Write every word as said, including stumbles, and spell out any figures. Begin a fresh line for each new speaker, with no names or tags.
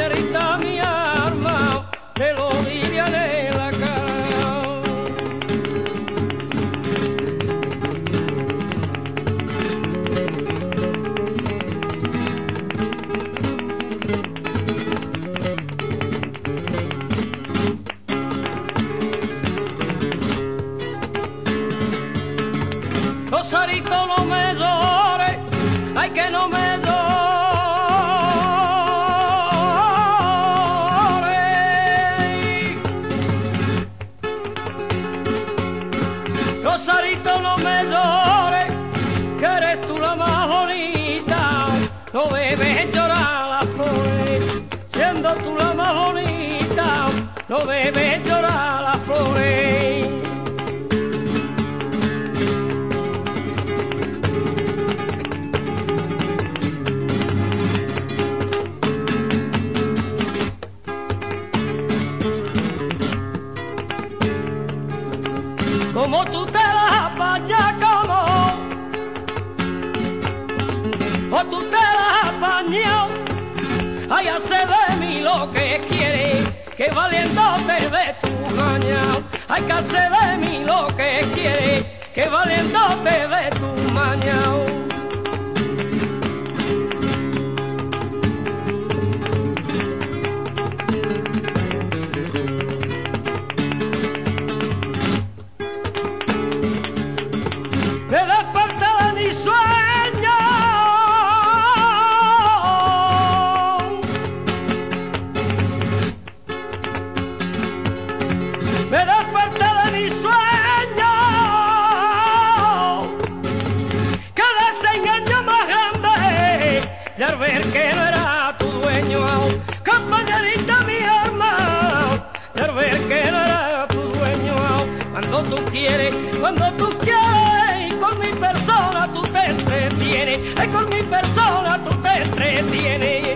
compañerita mi alma, te lo diría en la cara. Rosarito, no me llores, ay que no me llores. Rosarito, no me llores, que eres tú la más bonita. No debes llorar las flores, siendo tú la más bonita. No debes llorar las flores. Como tú te las apañas, como o tú te las apañas, ay, hace de mí lo que quiere, que valiéndote de tu maña, ay, que hace de mí lo que quiere, que valiéndote de tu maña. Me desperté de mi sueño, me desperté de mi sueño, que desengaño más grande, de al ver que no era tu dueño, compañerita mi alma, de al ver que no era tu dueño, cuando tú quieres, cuando tú quieres. Con mi persona tú te entretienes, ay, con mi persona tú te entretienes.